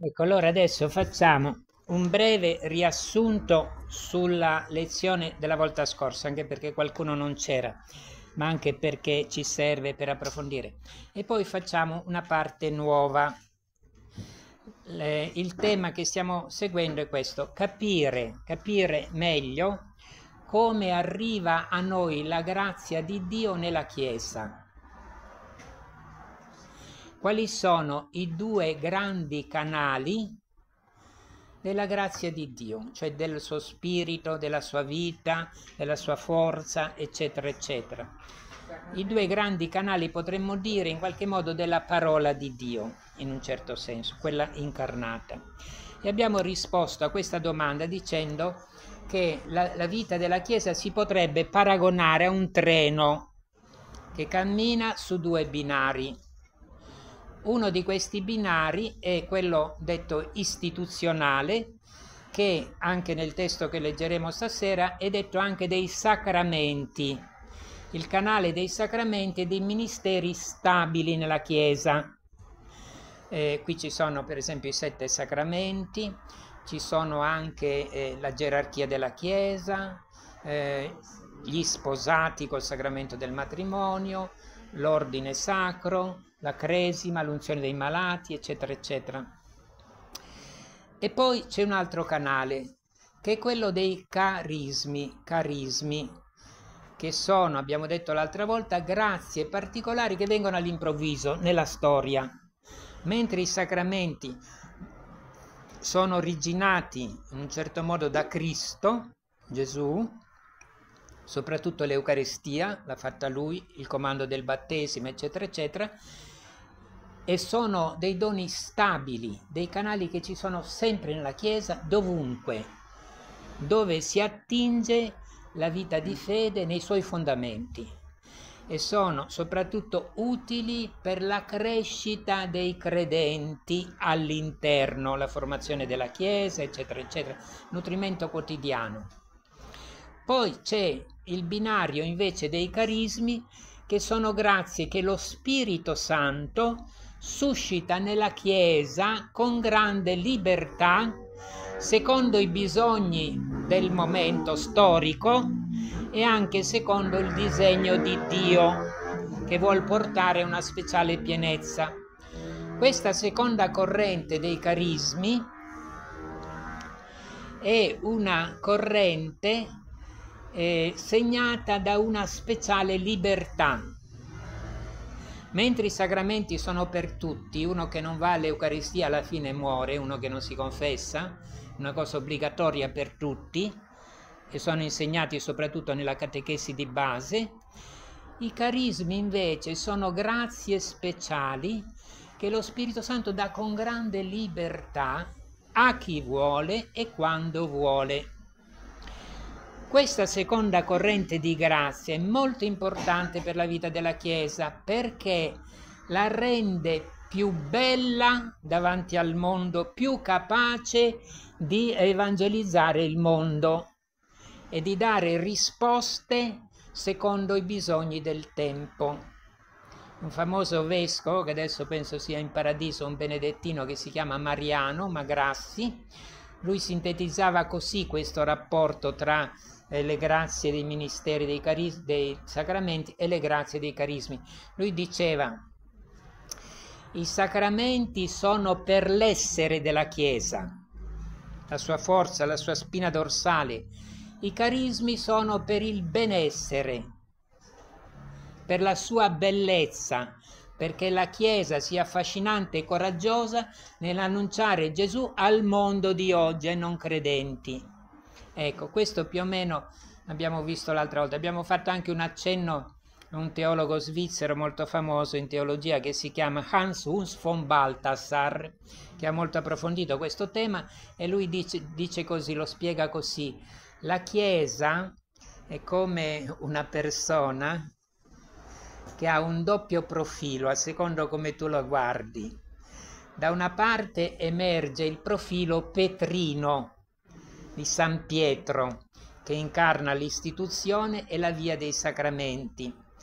Ecco, allora adesso facciamo un breve riassunto sulla lezione della volta scorsa, anche perché qualcuno non c'era, ma anche perché ci serve per approfondire. E poi facciamo una parte nuova. Il tema che stiamo seguendo è questo: capire meglio come arriva a noi la grazia di Dio nella Chiesa. Quali sono i due grandi canali della grazia di Dio, cioè del suo spirito, della sua vita, della sua forza, eccetera, eccetera. I due grandi canali, potremmo dire, in qualche modo, della parola di Dio, in un certo senso, quella incarnata. E abbiamo risposto a questa domanda dicendo che la vita della Chiesa si potrebbe paragonare a un treno che cammina su due binari. Uno di questi binari è quello detto istituzionale, che anche nel testo che leggeremo stasera è detto anche dei sacramenti, il canale dei sacramenti e dei ministeri stabili nella Chiesa. Qui ci sono per esempio i 7 sacramenti, ci sono anche la gerarchia della Chiesa, gli sposati col sacramento del matrimonio, l'ordine sacro, la cresima, l'unzione dei malati, eccetera, eccetera. E poi c'è un altro canale, che è quello dei carismi, che sono, abbiamo detto l'altra volta, grazie particolari che vengono all'improvviso nella storia. Mentre i sacramenti sono originati in un certo modo da Cristo, Gesù, soprattutto l'Eucaristia, l'ha fatta lui, il comando del battesimo, eccetera, eccetera, e sono dei doni stabili, dei canali che ci sono sempre nella Chiesa, dovunque, dove si attinge la vita di fede nei suoi fondamenti, e sono soprattutto utili per la crescita dei credenti all'interno, la formazione della Chiesa, eccetera, eccetera, nutrimento quotidiano. Poi c'è il binario invece dei carismi, che sono grazie che lo Spirito Santo suscita nella Chiesa con grande libertà, secondo i bisogni del momento storico e anche secondo il disegno di Dio, che vuol portare una speciale pienezza. Questa seconda corrente dei carismi è una corrente segnata da una speciale libertà. Mentre i sacramenti sono per tutti, uno che non va all'Eucaristia alla fine muore, uno che non si confessa, una cosa obbligatoria per tutti, e sono insegnati soprattutto nella catechesi di base. I carismi invece sono grazie speciali che lo Spirito Santo dà con grande libertà a chi vuole e quando vuole. Questa seconda corrente di grazia è molto importante per la vita della Chiesa, perché la rende più bella davanti al mondo, più capace di evangelizzare il mondo e di dare risposte secondo i bisogni del tempo. Un famoso vescovo, che adesso penso sia in paradiso, un benedettino, che si chiama Mariano Magrassi, lui sintetizzava così questo rapporto tra le grazie dei ministeri dei sacramenti e le grazie dei carismi. Lui diceva: i sacramenti sono per l'essere della Chiesa, la sua forza, la sua spina dorsale. I carismi sono per il benessere, per la sua bellezza, perché la Chiesa sia affascinante e coraggiosa nell'annunciare Gesù al mondo di oggi, ai non credenti. Ecco, questo più o meno abbiamo visto l'altra volta. Abbiamo fatto anche un accenno a un teologo svizzero molto famoso in teologia che si chiama Hans Urs von Balthasar, che ha molto approfondito questo tema, e lui dice così, lo spiega così: la Chiesa è come una persona che ha un doppio profilo a secondo come tu lo guardi. Da una parte emerge il profilo petrino di San Pietro, che incarna l'istituzione e la via dei sacramenti.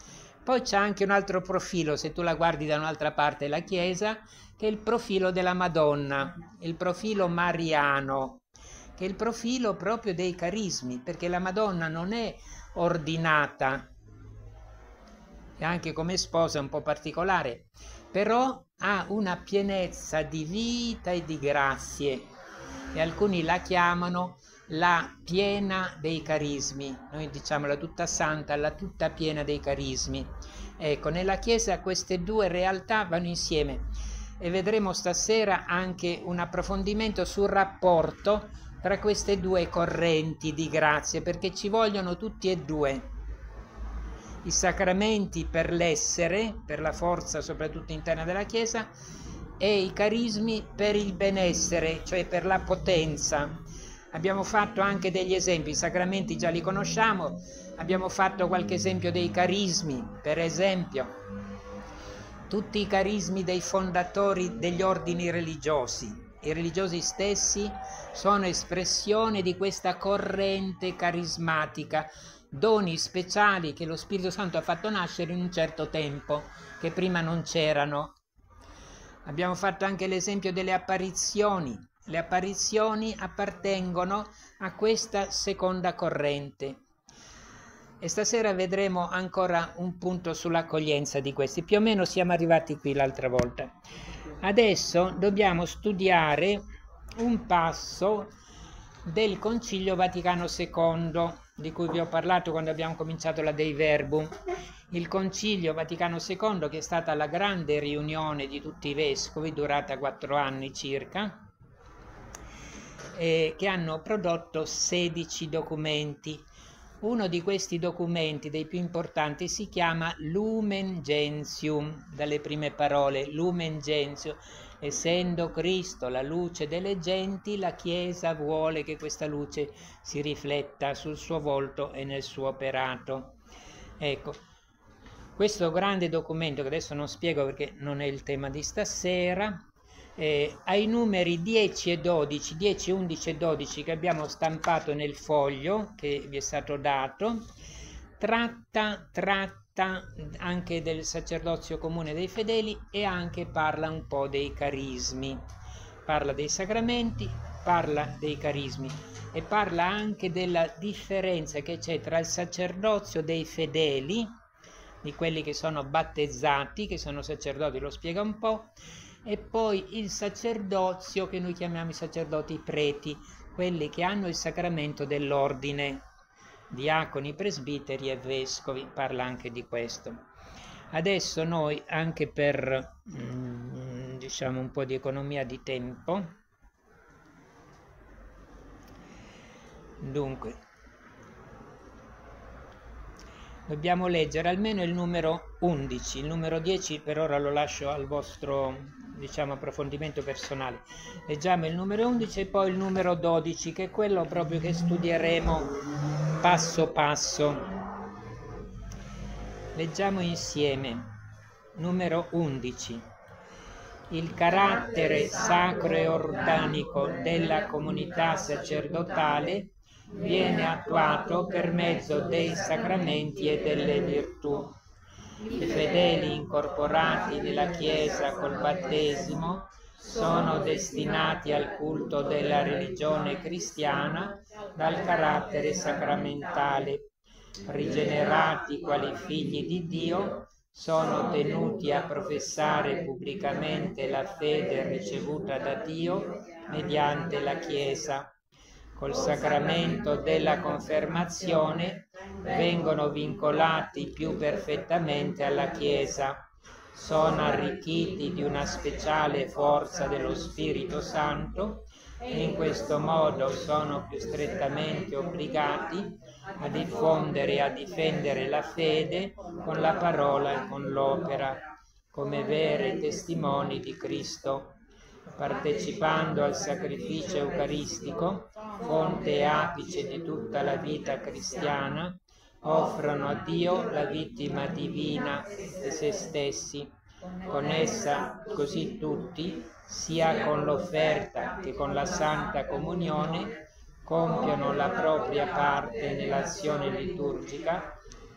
Poi c'è anche un altro profilo, se tu la guardi da un'altra parte la Chiesa, che è il profilo della Madonna, il profilo mariano, che è il profilo proprio dei carismi, perché la Madonna non è ordinata, e anche come sposa è un po' particolare, però ha una pienezza di vita e di grazie, e alcuni la chiamano la piena dei carismi, noi diciamo la tutta santa, la tutta piena dei carismi. Ecco, nella Chiesa queste due realtà vanno insieme, e vedremo stasera anche un approfondimento sul rapporto tra queste due correnti di grazie, perché ci vogliono tutti e due. I sacramenti per l'essere, per la forza soprattutto interna della Chiesa, e i carismi per il benessere, cioè per la potenza. Abbiamo fatto anche degli esempi, i sacramenti già li conosciamo, abbiamo fatto qualche esempio dei carismi, per esempio tutti i carismi dei fondatori degli ordini religiosi. I religiosi stessi sono espressione di questa corrente carismatica, doni speciali che lo Spirito Santo ha fatto nascere in un certo tempo, che prima non c'erano. Abbiamo fatto anche l'esempio delle apparizioni. Le apparizioni appartengono a questa seconda corrente. E stasera vedremo ancora un punto sull'accoglienza di questi. Più o meno siamo arrivati qui l'altra volta. Adesso dobbiamo studiare un passo del Concilio Vaticano II, di cui vi ho parlato quando abbiamo cominciato la Dei Verbum. Il Concilio Vaticano II, che è stata la grande riunione di tutti i vescovi, durata 4 anni circa, che hanno prodotto 16 documenti. Uno di questi documenti, dei più importanti, si chiama Lumen Gentium, dalle prime parole, Lumen Gentium. Essendo Cristo la luce delle genti, la Chiesa vuole che questa luce si rifletta sul suo volto e nel suo operato. Ecco, questo grande documento, che adesso non spiego perché non è il tema di stasera, ai numeri 10 e 12, 10, 11 e 12 che abbiamo stampato nel foglio che vi è stato dato, tratta anche del sacerdozio comune dei fedeli e anche parla un po' dei carismi, parla dei sacramenti, parla dei carismi e parla anche della differenza che c'è tra il sacerdozio dei fedeli, di quelli che sono battezzati, che sono sacerdoti, lo spiega un po', e poi il sacerdozio che noi chiamiamo i sacerdoti preti, quelli che hanno il sacramento dell'ordine, diaconi, presbiteri e vescovi, parla anche di questo. Adesso noi, anche per diciamo un po' di economia di tempo, dunque dobbiamo leggere almeno il numero 11, il numero 10 per ora lo lascio al vostro, diciamo, approfondimento personale. Leggiamo il numero 11 e poi il numero 12, che è quello proprio che studieremo passo passo. Leggiamo insieme. Numero 11. Il carattere sacro e organico della comunità sacerdotale viene attuato per mezzo dei sacramenti e delle virtù. I fedeli incorporati nella Chiesa col battesimo sono destinati al culto della religione cristiana dal carattere sacramentale. Rigenerati quali figli di Dio, sono tenuti a professare pubblicamente la fede ricevuta da Dio mediante la Chiesa. Col sacramento della confermazione vengono vincolati più perfettamente alla Chiesa, sono arricchiti di una speciale forza dello Spirito Santo e in questo modo sono più strettamente obbligati a diffondere e a difendere la fede con la parola e con l'opera, come veri testimoni di Cristo. Partecipando al sacrificio eucaristico, fonte e apice di tutta la vita cristiana, offrono a Dio la vittima divina di se stessi. Con essa, così tutti, sia con l'offerta che con la Santa Comunione, compiono la propria parte nell'azione liturgica,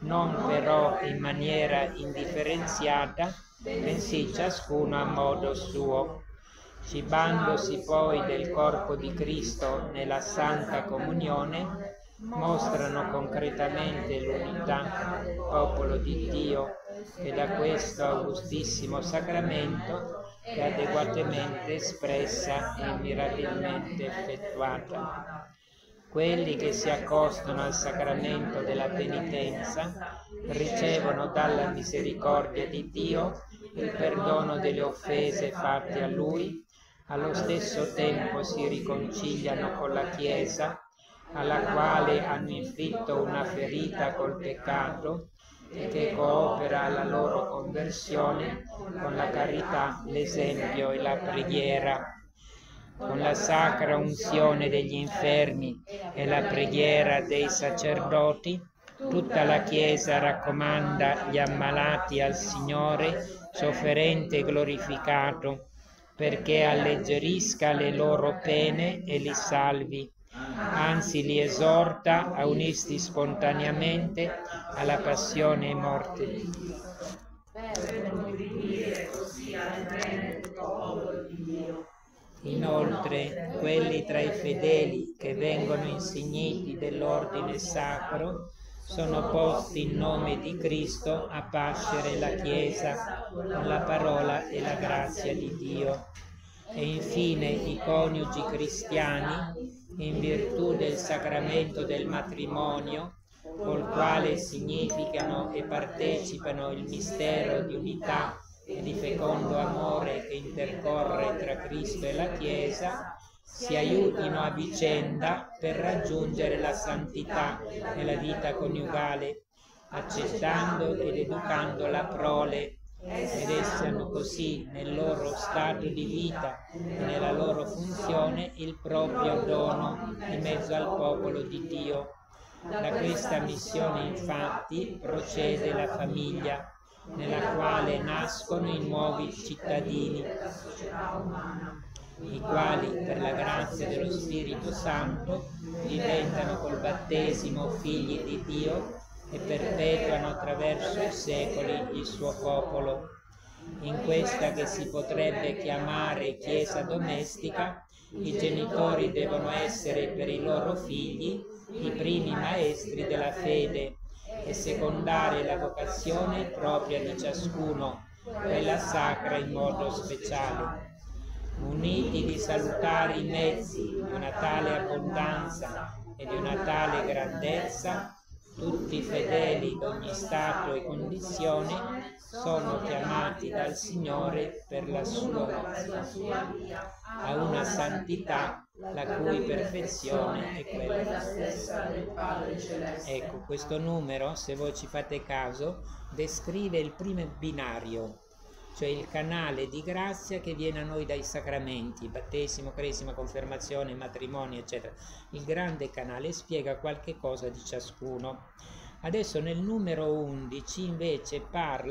non però in maniera indifferenziata, bensì ciascuno a modo suo, cibandosi poi del corpo di Cristo nella Santa Comunione, mostrano concretamente l'unità del popolo di Dio che da questo augustissimo sacramento è adeguatamente espressa e mirabilmente effettuata. Quelli che si accostano al sacramento della penitenza ricevono dalla misericordia di Dio il perdono delle offese fatte a Lui, allo stesso tempo si riconciliano con la Chiesa, alla quale hanno inflitto una ferita col peccato e che coopera alla loro conversione con la carità, l'esempio e la preghiera. Con la sacra unzione degli infermi e la preghiera dei sacerdoti, tutta la Chiesa raccomanda gli ammalati al Signore, sofferente e glorificato, perché alleggerisca le loro pene e li salvi. Anzi, li esorta a unirsi spontaneamente alla passione e morte di Dio. Inoltre, quelli tra i fedeli che vengono insigniti dell'ordine sacro sono posti in nome di Cristo a pascere la Chiesa con la parola e la grazia di Dio. E infine i coniugi cristiani, in virtù del sacramento del matrimonio, col quale significano e partecipano il mistero di unità e di fecondo amore che intercorre tra Cristo e la Chiesa, si aiutino a vicenda per raggiungere la santità nella vita coniugale, accettando ed educando la prole, ed essano così nel loro stato di vita e nella loro funzione il proprio dono in mezzo al popolo di Dio. Da questa missione infatti procede la famiglia, nella quale nascono i nuovi cittadini, i quali per la grazia dello Spirito Santo diventano col battesimo figli di Dio e perpetuano attraverso i secoli il suo popolo. In questa che si potrebbe chiamare Chiesa domestica, i genitori devono essere per i loro figli i primi maestri della fede e secondare la vocazione propria di ciascuno, quella sacra in modo speciale. Muniti di salutari mezzi di una tale abbondanza e di una tale grandezza, tutti i fedeli d'ogni stato e condizione sono chiamati dal Signore per la sua via a una santità la cui perfezione è quella stessa del Padre Celeste. Ecco, questo numero, se voi ci fate caso, descrive il primo binario, cioè il canale di grazia che viene a noi dai sacramenti, battesimo, cresima, confermazione, matrimonio, eccetera. Il grande canale spiega qualche cosa di ciascuno. Adesso nel numero 11 invece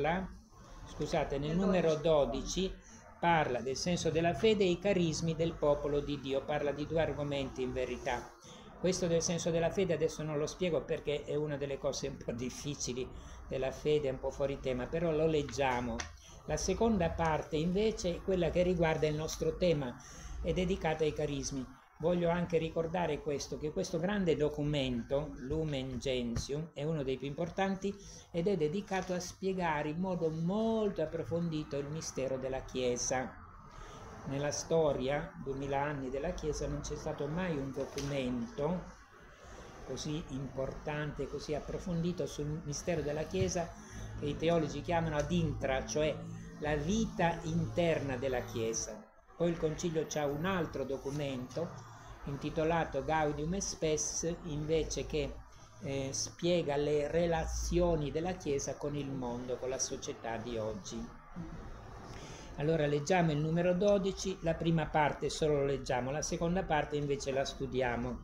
nel numero 12 parla del senso della fede e i carismi del popolo di Dio, parla di due argomenti in verità. Questo del senso della fede adesso non lo spiego perché è una delle cose un po' difficili della fede, un po' fuori tema, però lo leggiamo. La seconda parte invece è quella che riguarda il nostro tema, è dedicata ai carismi. Voglio anche ricordare che questo grande documento, Lumen Gentium, è uno dei più importanti ed è dedicato a spiegare in modo molto approfondito il mistero della Chiesa. Nella storia, 2000 anni della Chiesa, non c'è stato mai un documento così importante, così approfondito sul mistero della Chiesa che i teologi chiamano ad intra, cioè la vita interna della Chiesa. Poi il Concilio c'ha un altro documento intitolato Gaudium et Spes, invece che spiega le relazioni della Chiesa con il mondo, con la società di oggi. Allora leggiamo il numero 12, la prima parte solo lo leggiamo, la seconda parte invece la studiamo.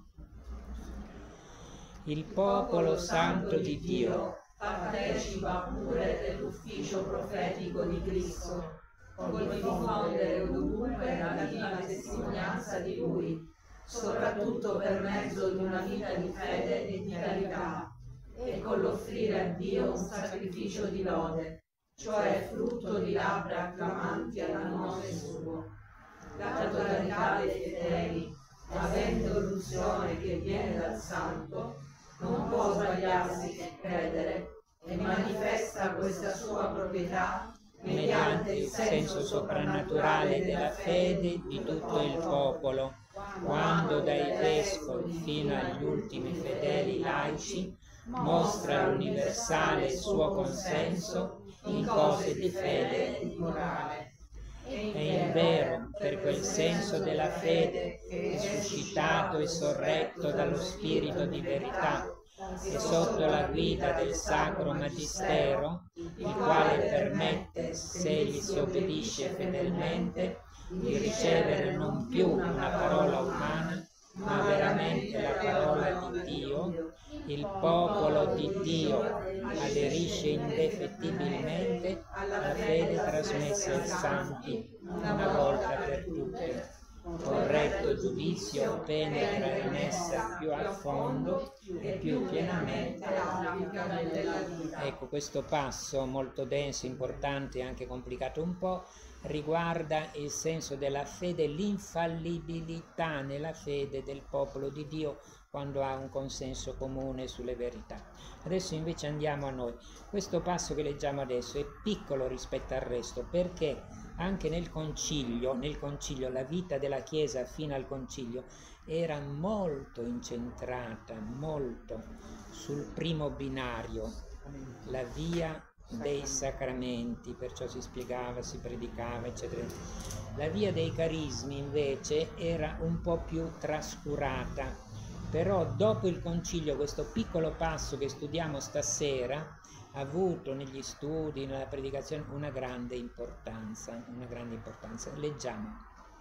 Il popolo santo di Dio partecipa pure dell'ufficio profetico di Cristo, col diffondere ovunque la viva testimonianza di Lui, soprattutto per mezzo di una vita di fede e di carità, e con l'offrire a Dio un sacrificio di lode, cioè frutto di labbra clamanti al nome suo. La totalità dei fedeli, avendo l'unzione che viene dal Santo, non può sbagliarsi che credere e manifesta questa sua proprietà mediante il senso soprannaturale della fede di tutto il popolo, quando dai vescovi fino agli ultimi fedeli laici mostra l'universale suo consenso in cose di fede e di morale. E invero, per quel senso della fede è suscitato e sorretto dallo spirito di verità, e sotto la guida del Sacro Magistero, il quale permette, se gli si obbedisce fedelmente, di ricevere non più una parola umana, ma veramente la parola di Dio, il popolo di Dio aderisce indefettibilmente alla fede trasmessa ai santi una volta per tutte. Corretto giudizio penetra in essa più a fondo e più pienamente. Ecco, questo passo molto denso, importante e anche complicato un po', riguarda il senso della fede, l'infallibilità nella fede del popolo di Dio quando ha un consenso comune sulle verità. Adesso invece andiamo a noi. Questo passo che leggiamo adesso è piccolo rispetto al resto, perché anche nel concilio, la vita della Chiesa fino al concilio era molto incentrata, molto sul primo binario, la via dei sacramenti, perciò si spiegava, si predicava, eccetera. La via dei carismi invece era un po' più trascurata, però dopo il concilio questo piccolo passo che studiamo stasera ha avuto negli studi, nella predicazione, una grande importanza. Leggiamo.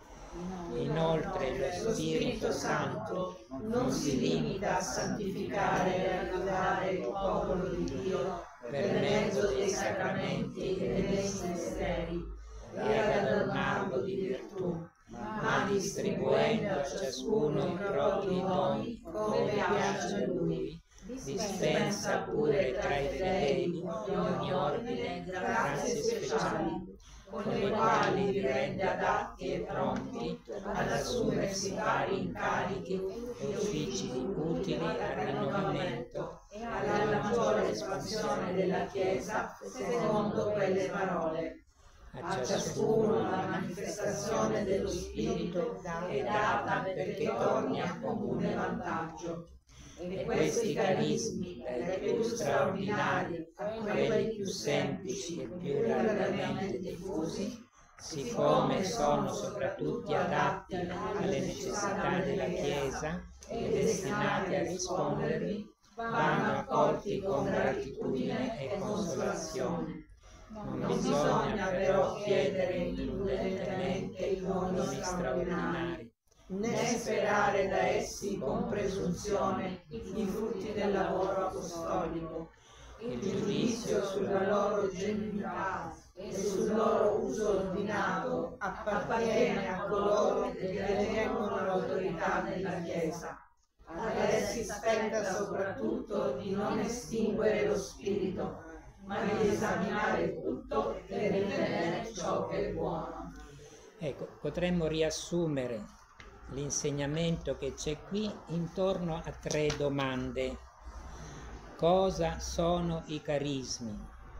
Inoltre lo Spirito Santo non si limita a santificare e aiutare il popolo di Dio per mezzo dei sacramenti e dei misteri e ad adornarlo di virtù, ma distribuendo a ciascuno i propri doni come piace a Lui. Dispensa pure tra i fedeli di ogni ordine grazie speciali, con le quali li rende adatti e pronti ad assumersi vari incarichi e uffici utili al rinnovamento e alla maggiore espansione della Chiesa secondo quelle parole. A ciascuno la manifestazione dello Spirito è data perché torni a comune vantaggio. E questi carismi, dai più straordinari a quelli più semplici e più largamente diffusi, siccome sono soprattutto adatti alle necessità della Chiesa e destinati a rispondervi, vanno accolti con gratitudine e consolazione. Non bisogna però chiedere imprudentemente i doni straordinari, né sperare da essi con presunzione i frutti del lavoro apostolico. Il giudizio sulla loro genuinità e sul loro uso ordinato appartiene a coloro che detengono l'autorità della Chiesa. Ad essi spetta soprattutto di non estinguere lo spirito, ma di esaminare tutto per ritenere ciò che è buono. Ecco, potremmo riassumere l'insegnamento che c'è qui intorno a 3 domande. Cosa sono i carismi?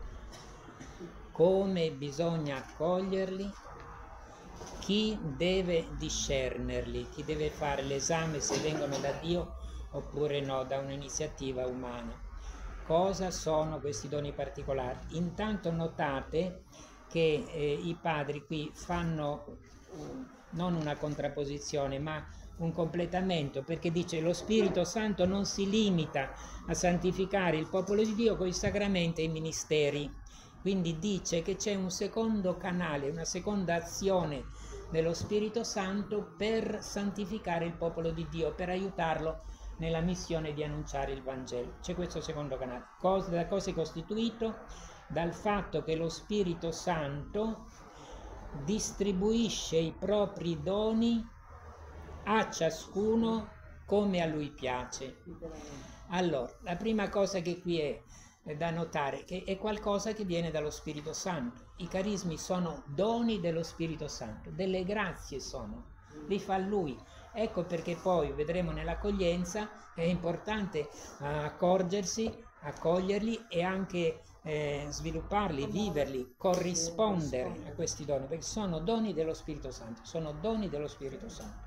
Come bisogna accoglierli? Chi deve discernerli? Chi deve fare l'esame se vengono da Dio oppure no, da un'iniziativa umana? Cosa sono questi doni particolari? Intanto notate che i padri qui fanno non una contrapposizione, ma un completamento, perché dice lo Spirito Santo non si limita a santificare il popolo di Dio con i sacramenti e i ministeri, quindi dice che c'è un secondo canale, una seconda azione dello Spirito Santo per santificare il popolo di Dio, per aiutarlo nella missione di annunciare il Vangelo. C'è questo secondo canale. Da cosa è costituito? Dal fatto che lo Spirito Santo distribuisce i propri doni a ciascuno come a lui piace. Allora, la prima cosa che qui è da notare che è qualcosa che viene dallo Spirito Santo. I carismi sono doni dello Spirito Santo, delle grazie sono, li fa Lui. Ecco perché poi vedremo nell'accoglienza è importante accorgersi, accoglierli e anche svilupparli, viverli, corrispondere a questi doni, perché sono doni dello Spirito Santo, sono doni dello Spirito Santo.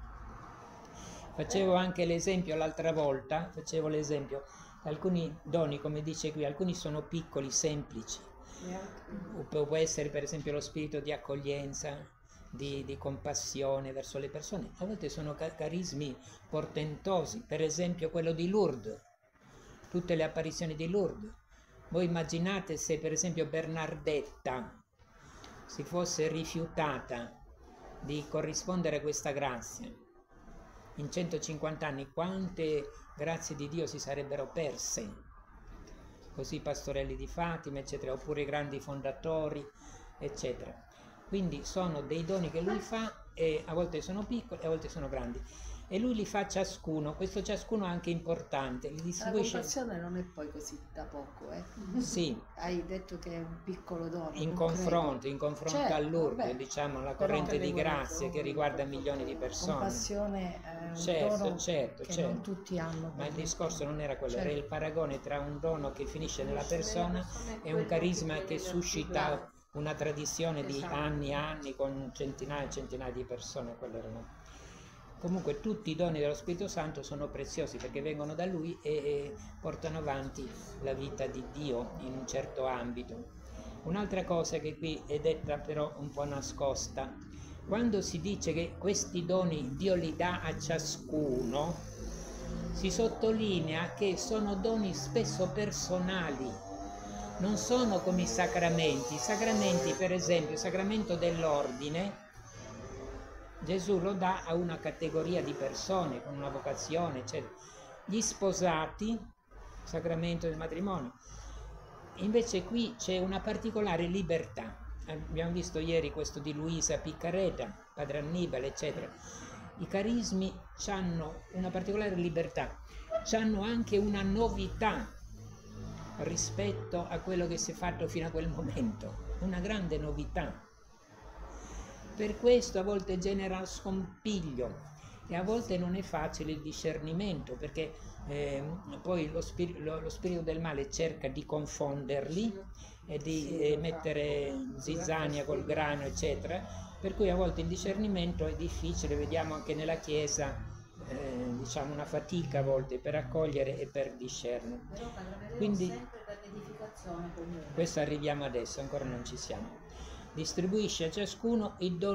Facevo anche l'esempio l'altra volta, alcuni doni, come dice qui, alcuni sono piccoli, semplici. Può essere per esempio lo spirito di accoglienza, di compassione verso le persone. A volte sono carismi portentosi, per esempio quello di Lourdes, tutte le apparizioni di Lourdes. Voi immaginate se per esempio Bernardetta si fosse rifiutata di corrispondere a questa grazia. In 150 anni quante grazie di Dio si sarebbero perse, così i pastorelli di Fatima, eccetera, oppure i grandi fondatori, eccetera. Quindi sono dei doni che lui fa e a volte sono piccoli e a volte sono grandi. E lui li fa ciascuno, questo ciascuno è anche importante. Li distribuisce... La compassione non è poi così da poco, Sì. Hai detto che è un piccolo dono. In confronto certo, a Lourdes, diciamo, la corrente di grazia che riguarda milioni di persone. Compassione è un dono che non tutti hanno. Ma il discorso non era quello, era il paragone tra un dono che finisce nella persona e un carisma che suscita una tradizione di anni e anni con centinaia e centinaia di persone. Quello erano. Comunque tutti i doni dello Spirito Santo sono preziosi perché vengono da Lui e portano avanti la vita di Dio in un certo ambito. Un'altra cosa che qui è detta però un po' nascosta, quando si dice che questi doni Dio li dà a ciascuno, si sottolinea che sono doni spesso personali, non sono come i sacramenti. I sacramenti, per esempio, il sacramento dell'ordine, Gesù lo dà a una categoria di persone con una vocazione, eccetera. Gli sposati, sacramento del matrimonio. Invece qui c'è una particolare libertà. Abbiamo visto ieri questo di Luisa Piccareta, Padre Annibale, eccetera. I carismi hanno una particolare libertà, hanno anche una novità rispetto a quello che si è fatto fino a quel momento, una grande novità. Per questo a volte genera scompiglio e a volte non è facile il discernimento, perché poi lo spirito del male cerca di confonderli e di mettere zizzania col grano, eccetera, per cui a volte il discernimento è difficile. Vediamo anche nella Chiesa diciamo una fatica a volte per accogliere e per discernere. Quindi sempre per l'edificazione comune. Questo arriviamo adesso, ancora non ci siamo. Distribuisce a ciascuno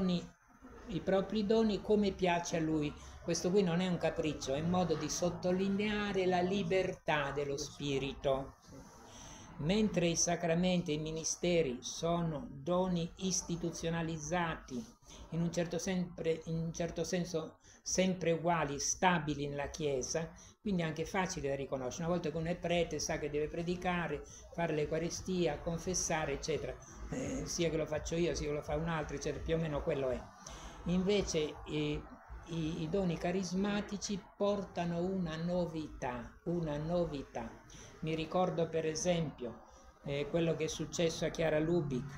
i propri doni come piace a lui. Questo qui non è un capriccio, è un modo di sottolineare la libertà dello spirito. Mentre i sacramenti e i ministeri sono doni istituzionalizzati, in un certo senso sempre uguali, stabili nella Chiesa, quindi anche facile da riconoscere. Una volta che uno è prete sa che deve predicare, fare l'Eucaristia, confessare, eccetera, sia che lo faccio io, sia che lo fa un altro, eccetera, più o meno quello è. Invece i doni carismatici portano una novità. Mi ricordo per esempio quello che è successo a Chiara Lubich.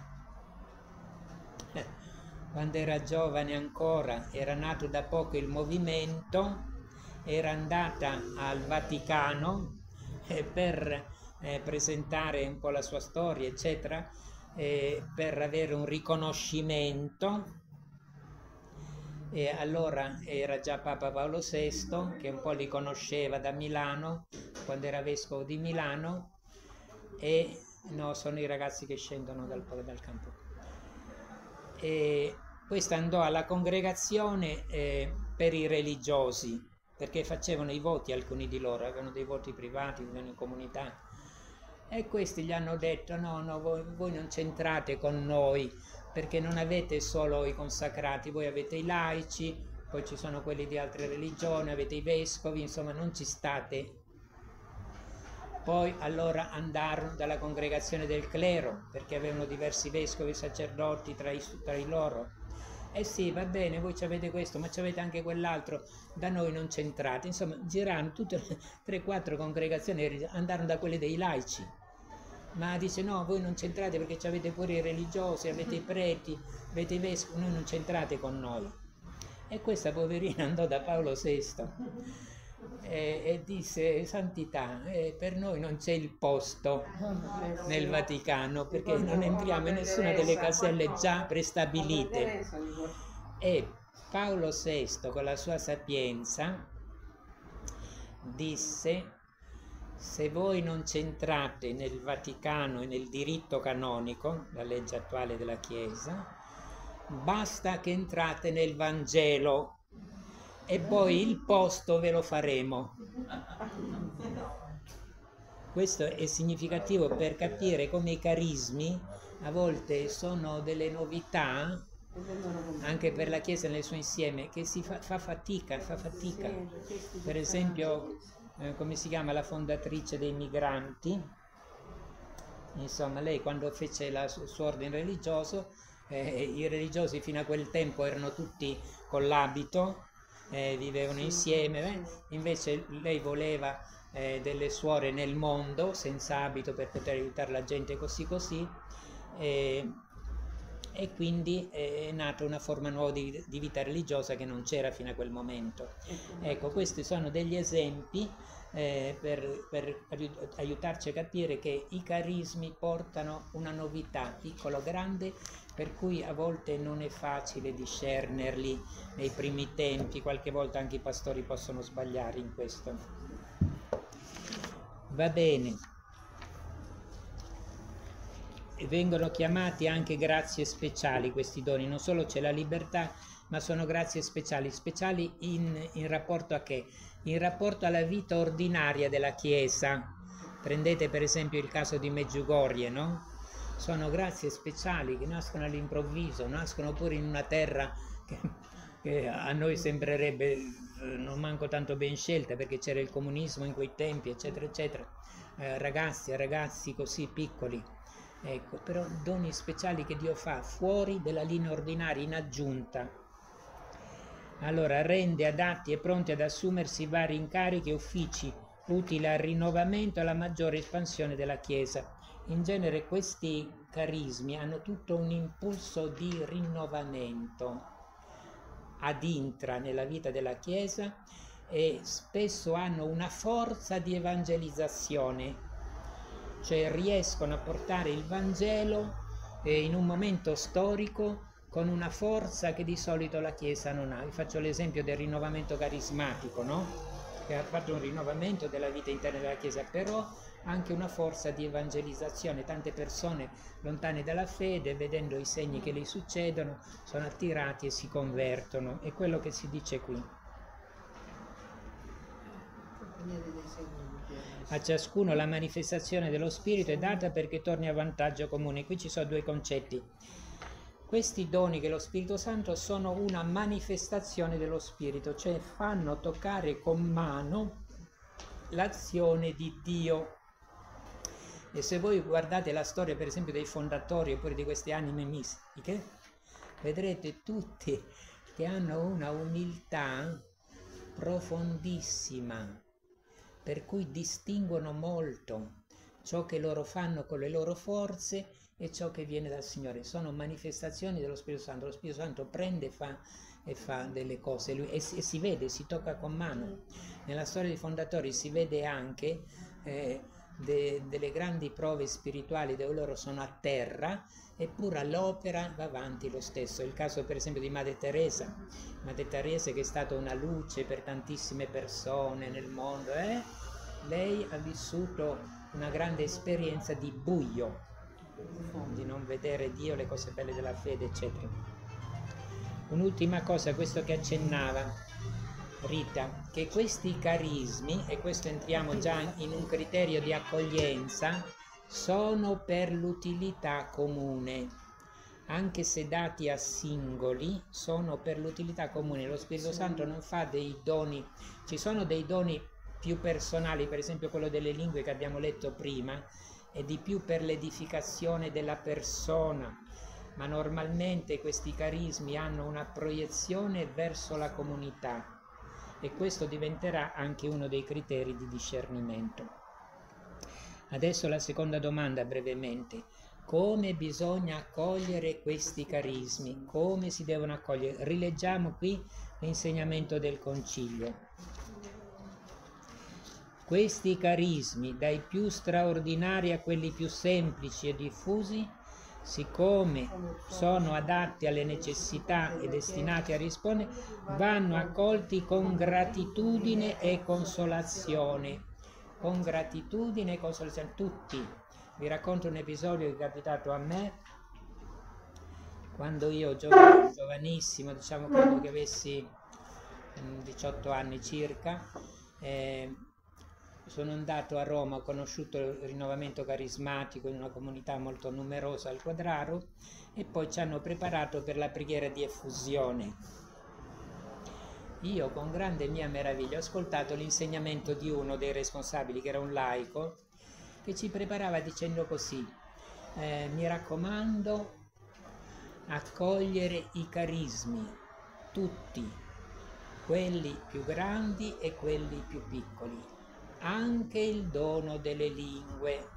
Quando era giovane ancora, era nato da poco il movimento, era andata al Vaticano per presentare un po' la sua storia, eccetera, per avere un riconoscimento. E allora era già Papa Paolo VI, che un po' li conosceva da Milano, quando era vescovo di Milano, e no, sono i ragazzi che scendono dal campo. E questo andò alla congregazione per i religiosi, perché facevano i voti, alcuni di loro avevano dei voti privati, vivevano in comunità, e questi gli hanno detto no, voi non c'entrate con noi, perché non avete solo i consacrati, voi avete i laici, poi ci sono quelli di altre religioni, avete i vescovi, insomma non ci state. Poi allora andarono dalla congregazione del clero, perché avevano diversi vescovi e sacerdoti tra i loro, eh sì, va bene, voi avete questo, ma avete anche quell'altro, da noi non c'entrate. Insomma, girarono tutte le 3-4 congregazioni, andarono da quelle dei laici. Ma dice no, voi non c'entrate perché avete pure i religiosi, avete i preti, avete i vescovi, noi non c'entrate con noi. E questa poverina andò da Paolo VI e disse: Santità, per noi non c'è il posto nel Vaticano perché non entriamo in nessuna delle caselle già prestabilite. E Paolo VI, con la sua sapienza, disse: se voi non c'entrate nel Vaticano e nel diritto canonico, la legge attuale della Chiesa, basta che entrate nel Vangelo e poi il posto ve lo faremo. Questo è significativo per capire come i carismi a volte sono delle novità anche per la Chiesa nel suo insieme, che si fa fatica. Per esempio, come si chiama la fondatrice dei migranti? Insomma, lei quando fece il suo ordine religioso, i religiosi fino a quel tempo erano tutti con l'abito, vivevano insieme, invece lei voleva delle suore nel mondo senza abito per poter aiutare la gente così, e quindi è nata una forma nuova di vita religiosa che non c'era fino a quel momento. Ecco, questi sono degli esempi per aiutarci a capire che i carismi portano una novità, piccolo o grande, per cui a volte non è facile discernerli nei primi tempi, qualche volta anche i pastori possono sbagliare in questo. Va bene. Vengono chiamati anche grazie speciali questi doni, non solo c'è la libertà, ma sono grazie speciali in rapporto a che? In rapporto alla vita ordinaria della Chiesa. Prendete per esempio il caso di Medjugorje, no? Sono grazie speciali che nascono all'improvviso, nascono pure in una terra che a noi sembrerebbe non manco tanto ben scelta, perché c'era il comunismo in quei tempi, eccetera, eccetera. Ragazzi così piccoli. Ecco, però doni speciali che Dio fa fuori della linea ordinaria, in aggiunta. Allora, rende adatti e pronti ad assumersi vari incarichi e uffici utili al rinnovamento e alla maggiore espansione della Chiesa. In genere questi carismi hanno tutto un impulso di rinnovamento ad intra nella vita della Chiesa e spesso hanno una forza di evangelizzazione, cioè riescono a portare il Vangelo in un momento storico con una forza che di solito la Chiesa non ha. Vi faccio l'esempio del rinnovamento carismatico, no? Che ha fatto un rinnovamento della vita interna della Chiesa, però anche una forza di evangelizzazione. Tante persone lontane dalla fede, vedendo i segni che gli succedono, sono attirati e si convertono. È quello che si dice qui. A ciascuno la manifestazione dello Spirito è data perché torni a vantaggio comune. Qui ci sono due concetti. Questi doni che lo Spirito Santo sono una manifestazione dello Spirito, cioè fanno toccare con mano l'azione di Dio. E se voi guardate la storia per esempio dei fondatori oppure di queste anime mistiche, vedrete tutti che hanno una umiltà profondissima, per cui distinguono molto ciò che loro fanno con le loro forze e ciò che viene dal Signore. Sono manifestazioni dello Spirito Santo. Lo Spirito Santo prende e fa delle cose e si vede, si tocca con mano. Nella storia dei fondatori si vede anche delle grandi prove spirituali dove loro sono a terra, eppure all'opera va avanti lo stesso. Il caso per esempio di Madre Teresa che è stata una luce per tantissime persone nel mondo, lei ha vissuto una grande esperienza di buio, di non vedere Dio, le cose belle della fede, eccetera. Un'ultima cosa, questo che accennava Rita, che questi carismi, e questo entriamo già in un criterio di accoglienza, sono per l'utilità comune, anche se dati a singoli, sono per l'utilità comune. Lo Spirito Santo non fa dei doni, ci sono dei doni più personali, per esempio quello delle lingue che abbiamo letto prima, è di più per l'edificazione della persona, ma normalmente questi carismi hanno una proiezione verso la comunità e questo diventerà anche uno dei criteri di discernimento. Adesso la seconda domanda brevemente: come bisogna accogliere questi carismi? Come si devono accogliere? Rileggiamo qui l'insegnamento del Concilio. Questi carismi, dai più straordinari a quelli più semplici e diffusi, siccome sono adatti alle necessità e destinati a rispondere, vanno accolti con gratitudine e consolazione. Con gratitudine e consolazione, tutti. Vi racconto un episodio che è capitato a me quando io, giovanissimo, diciamo credo che avessi 18 anni circa, sono andato a Roma, ho conosciuto il rinnovamento carismatico in una comunità molto numerosa al Quadraro e poi ci hanno preparato per la preghiera di effusione. Io con grande mia meraviglia ho ascoltato l'insegnamento di uno dei responsabili, che era un laico, che ci preparava dicendo così: mi raccomando, accogliere i carismi, tutti, quelli più grandi e quelli più piccoli, anche il dono delle lingue.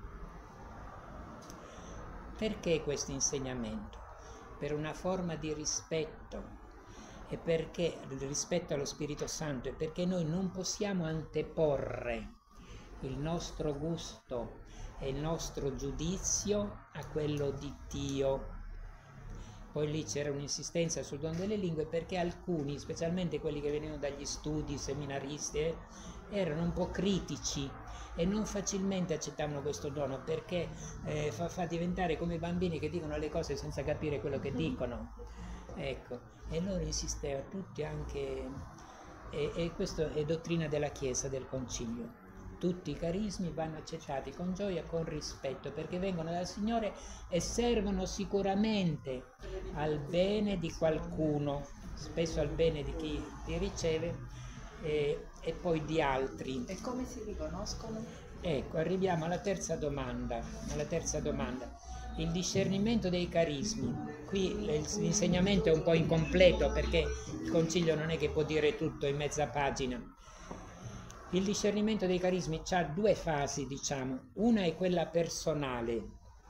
Perché questo insegnamento? Per una forma di rispetto, e perché rispetto allo Spirito Santo, e perché noi non possiamo anteporre il nostro gusto e il nostro giudizio a quello di Dio. Poi lì c'era un'insistenza sul dono delle lingue perché alcuni, specialmente quelli che venivano dagli studi, seminaristi, erano un po' critici e non facilmente accettavano questo dono, perché fa diventare come i bambini che dicono le cose senza capire quello che dicono. Ecco, e loro insistevano tutti anche, e questo è dottrina della Chiesa, del Concilio. Tutti i carismi vanno accettati con gioia e con rispetto, perché vengono dal Signore e servono sicuramente al bene di qualcuno, spesso al bene di chi li riceve e poi di altri. E come si riconoscono? Ecco, arriviamo alla terza domanda. Il discernimento dei carismi. Qui l'insegnamento è un po' incompleto perché il Concilio non è che può dire tutto in mezza pagina. Il discernimento dei carismi ha due fasi, diciamo. Una è quella personale.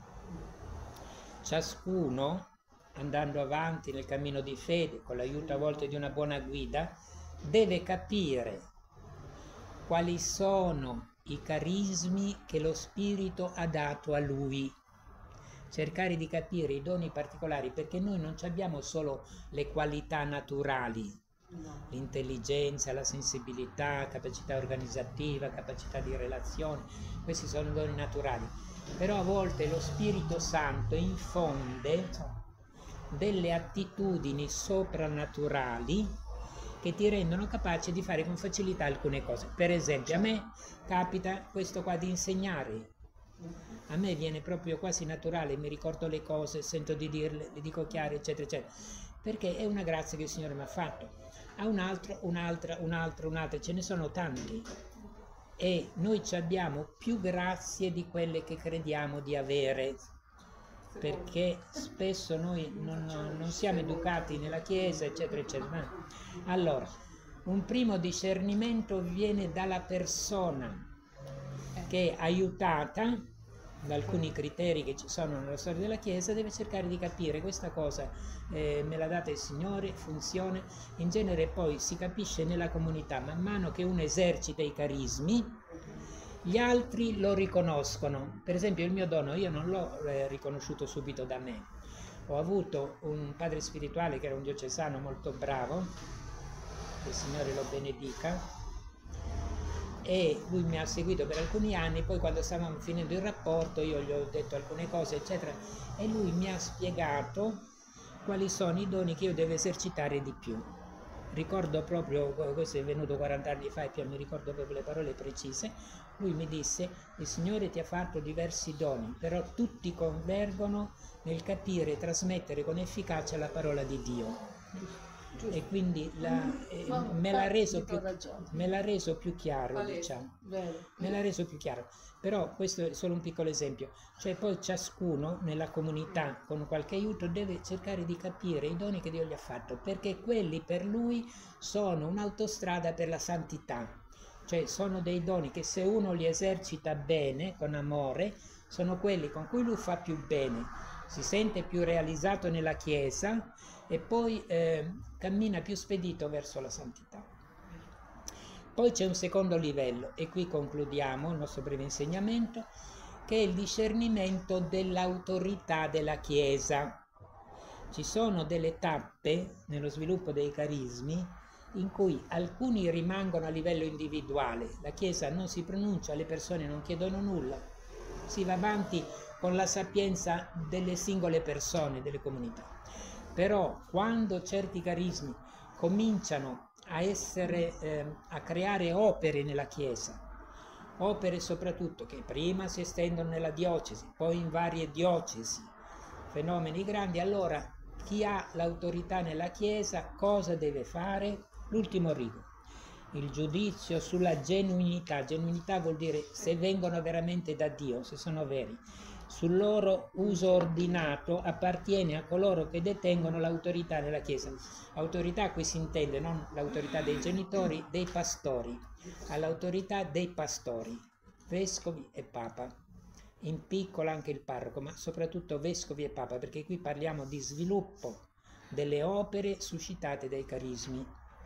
Ciascuno, andando avanti nel cammino di fede, con l'aiuto a volte di una buona guida, deve capire quali sono i carismi che lo Spirito ha dato a lui. Cercare di capire i doni particolari, perché noi non abbiamo solo le qualità naturali, l'intelligenza, la sensibilità, capacità organizzativa, capacità di relazione, questi sono doni naturali, però a volte lo Spirito Santo infonde delle attitudini soprannaturali che ti rendono capace di fare con facilità alcune cose. Per esempio, a me capita questo qua di insegnare. A me viene proprio quasi naturale, mi ricordo le cose, sento di dirle, le dico chiare, eccetera, eccetera, perché è una grazia che il Signore mi ha fatto. A un altro, un'altra, ce ne sono tanti. E noi ci abbiamo più grazie di quelle che crediamo di avere, perché spesso noi non siamo educati nella Chiesa, eccetera, eccetera. Allora, un primo discernimento viene dalla persona che, aiutata da alcuni criteri che ci sono nella storia della Chiesa, deve cercare di capire questa cosa, me l'ha data il Signore, funziona. In genere poi si capisce nella comunità, man mano che uno esercita i carismi, gli altri lo riconoscono. Per esempio il mio dono io non l'ho riconosciuto subito da me. Ho avuto un padre spirituale che era un diocesano molto bravo, che il Signore lo benedica, e lui mi ha seguito per alcuni anni. Poi quando stavamo finendo il rapporto io gli ho detto alcune cose, eccetera, e lui mi ha spiegato quali sono i doni che io devo esercitare di più. Ricordo proprio, questo è venuto 40 anni fa e mi ricordo proprio le parole precise. Lui mi disse: il Signore ti ha fatto diversi doni, però tutti convergono nel capire e trasmettere con efficacia la parola di Dio. e quindi me l'ha reso più chiaro, diciamo. Me l'ha reso più chiaro. Però questo è solo un piccolo esempio. Cioè poi ciascuno nella comunità con qualche aiuto deve cercare di capire i doni che Dio gli ha fatto, perché quelli per lui sono un'autostrada per la santità. Cioè sono dei doni che se uno li esercita bene, con amore, sono quelli con cui lui fa più bene, si sente più realizzato nella Chiesa e poi cammina più spedito verso la santità. Poi c'è un secondo livello, e qui concludiamo il nostro breve insegnamento, che è il discernimento dell'autorità della Chiesa. Ci sono delle tappe nello sviluppo dei carismi in cui alcuni rimangono a livello individuale, la Chiesa non si pronuncia, le persone non chiedono nulla, si va avanti con la sapienza delle singole persone, delle comunità. Però quando certi carismi cominciano a creare opere nella Chiesa, opere soprattutto che prima si estendono nella diocesi, poi in varie diocesi, fenomeni grandi, allora chi ha l'autorità nella Chiesa cosa deve fare? L'ultimo rigo, il giudizio sulla genuinità. Genuinità vuol dire se vengono veramente da Dio, se sono veri. Sul loro uso ordinato appartiene a coloro che detengono l'autorità nella Chiesa. Autorità qui si intende non l'autorità dei genitori, dei pastori, all'autorità dei pastori, vescovi e papa, in piccolo anche il parroco, ma soprattutto vescovi e papa, perché qui parliamo di sviluppo delle opere suscitate dai carismi.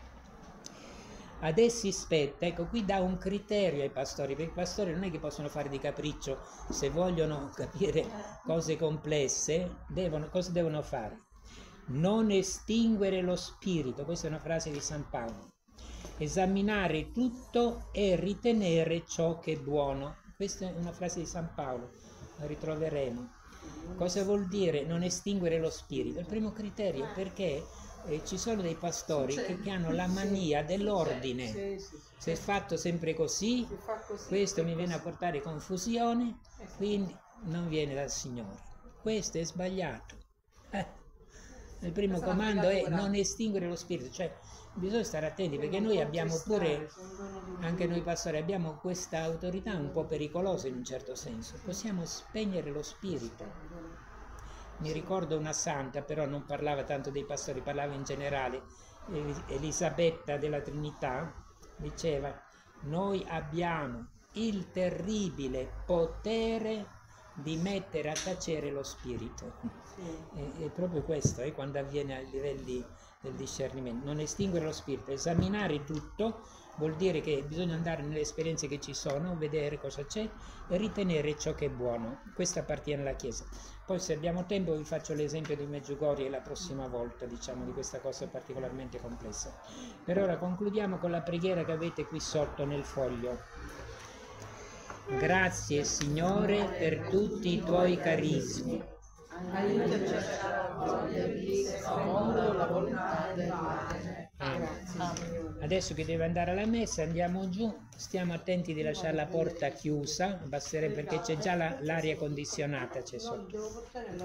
Ad essi spetta, ecco, qui dà un criterio ai pastori, perché i pastori non è che possono fare di capriccio, se vogliono capire cose complesse, cosa devono fare? Non estinguere lo spirito, questa è una frase di San Paolo, esaminare tutto e ritenere ciò che è buono, questa è una frase di San Paolo, la ritroveremo. Cosa vuol dire non estinguere lo spirito? Il primo criterio, perché ci sono dei pastori che hanno la mania dell'ordine. Se è fatto sempre così, questo mi viene a portare confusione, quindi non viene dal Signore. Questo è sbagliato. Il primo comando è non estinguere lo spirito, cioè bisogna stare attenti, perché noi abbiamo pure, anche noi pastori, abbiamo questa autorità un po' pericolosa in un certo senso. Possiamo spegnere lo spirito. Mi ricordo una santa, però non parlava tanto dei pastori, parlava in generale, Elisabetta della Trinità, diceva: noi abbiamo il terribile potere di mettere a tacere lo spirito. È proprio questo, quando avviene ai livelli del discernimento. Non estinguere lo spirito, esaminare tutto, vuol dire che bisogna andare nelle esperienze che ci sono, vedere cosa c'è e ritenere ciò che è buono. Questo appartiene alla Chiesa. Poi se abbiamo tempo vi faccio l'esempio di Medjugorje la prossima volta, diciamo, di questa cosa particolarmente complessa. Per ora concludiamo con la preghiera che avete qui sotto nel foglio. Grazie Signore per tutti i tuoi carismi. Aiutaci a raccoglierli secondo la volontà del Padre. Adesso che deve andare alla messa andiamo giù, stiamo attenti di lasciare la porta chiusa, basterebbe, perché c'è già l'aria condizionata, c'è sotto.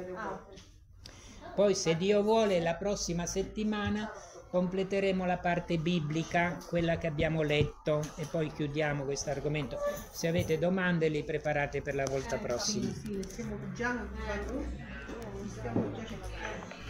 Poi se Dio vuole la prossima settimana completeremo la parte biblica, quella che abbiamo letto, e poi chiudiamo questo argomento. Se avete domande li preparate per la volta prossima. Sì, stiamo già